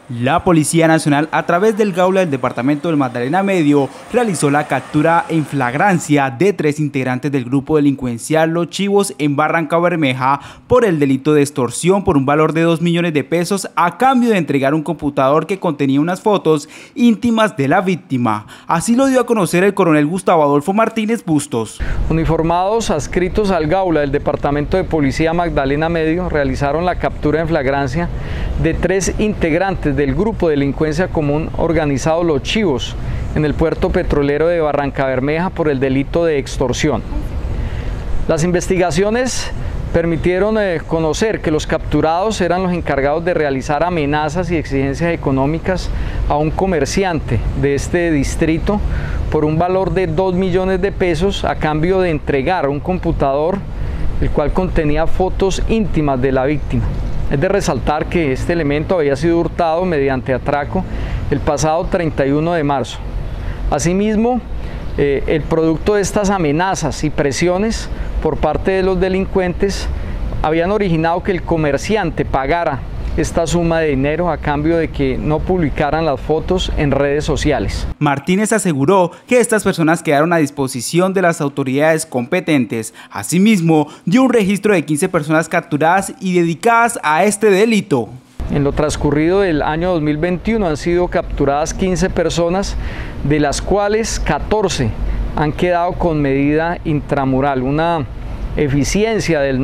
La Policía Nacional, a través del Gaula del Departamento del Magdalena Medio, realizó la captura en flagrancia de 3 integrantes del grupo delincuencial Los Chivos en Barrancabermeja por el delito de extorsión por un valor de 2 millones de pesos a cambio de entregar un computador que contenía unas fotos íntimas de la víctima. Así lo dio a conocer el coronel Gustavo Adolfo Martínez Bustos. Uniformados adscritos al Gaula del Departamento de Policía Magdalena Medio realizaron la captura en flagrancia de 3 integrantes del grupo de delincuencia común organizado Los Chivos en el puerto petrolero de Barrancabermeja por el delito de extorsión. Las investigaciones permitieron conocer que los capturados eran los encargados de realizar amenazas y exigencias económicas a un comerciante de este distrito por un valor de 2 millones de pesos a cambio de entregar un computador el cual contenía fotos íntimas de la víctima. Es de resaltar que este elemento había sido hurtado mediante atraco el pasado 31 de marzo. Asimismo, el producto de estas amenazas y presiones por parte de los delincuentes habían originado que el comerciante pagara esta suma de dinero a cambio de que no publicaran las fotos en redes sociales. Martínez aseguró que estas personas quedaron a disposición de las autoridades competentes. Asimismo, dio un registro de 15 personas capturadas y dedicadas a este delito. En lo transcurrido del año 2021 han sido capturadas 15 personas, de las cuales 14 han quedado con medida intramural, una eficiencia del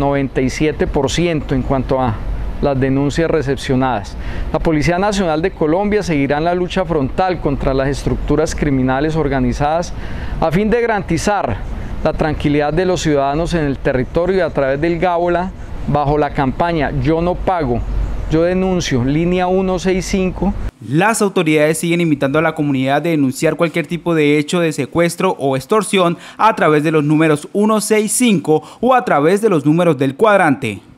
97% en cuanto a las denuncias recepcionadas. La Policía Nacional de Colombia seguirá en la lucha frontal contra las estructuras criminales organizadas a fin de garantizar la tranquilidad de los ciudadanos en el territorio y a través del Gaula, bajo la campaña Yo no pago, yo denuncio, línea 165. Las autoridades siguen invitando a la comunidad de denunciar cualquier tipo de hecho de secuestro o extorsión a través de los números 165 o a través de los números del cuadrante.